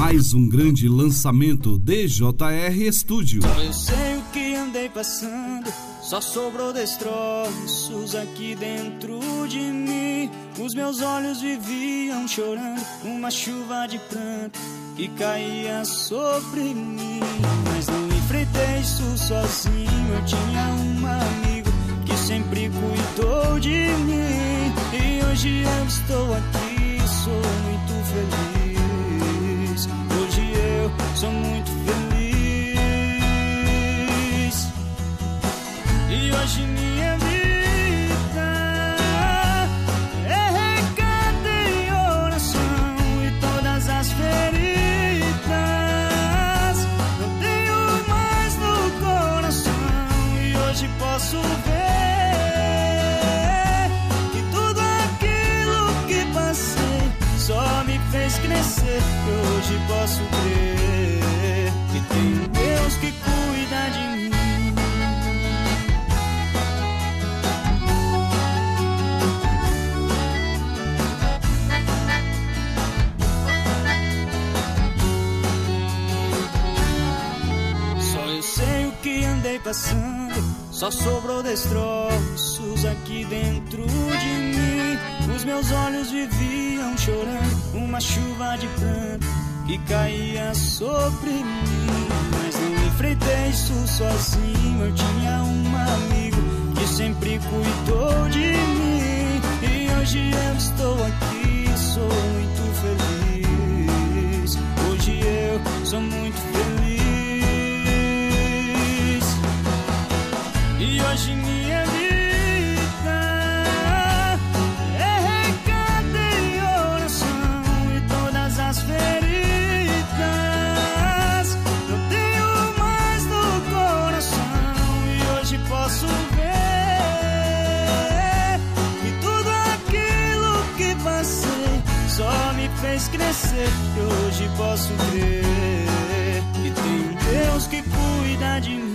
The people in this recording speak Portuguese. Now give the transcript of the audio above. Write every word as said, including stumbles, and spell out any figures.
Mais um grande lançamento D J R Studio. Só eu sei o que andei passando, só sobrou destroços aqui dentro de mim. Os meus olhos viviam chorando, uma chuva de pranto que caía sobre mim. Mas não enfrentei isso sozinho, eu tinha um amigo que sempre cuidou de mim. E hoje eu estou aqui, sou muito feliz. Hoje eu sou muito feliz. E hoje minha vida é recado em oração, e todas as feridas não tenho mais no coração. E hoje posso ver que tudo aquilo que passei só me fez crescer. E hoje posso crer que tem um Deus que cuida de mim. Passando, só sobrou destroços aqui dentro de mim. Os meus olhos viviam chorando, uma chuva de pranto que caía sobre mim. Mas não enfrentei isso sozinho, eu tinha um amigo que sempre cuidou de mim. E hoje eu estou aqui, sou muito feliz. Hoje eu sou muito feliz. E hoje minha vida é recado em oração, e todas as feridas eu tenho mais no coração. E hoje posso ver que tudo aquilo que passei só me fez crescer. E hoje posso crer que tem um Deus que cuida de mim.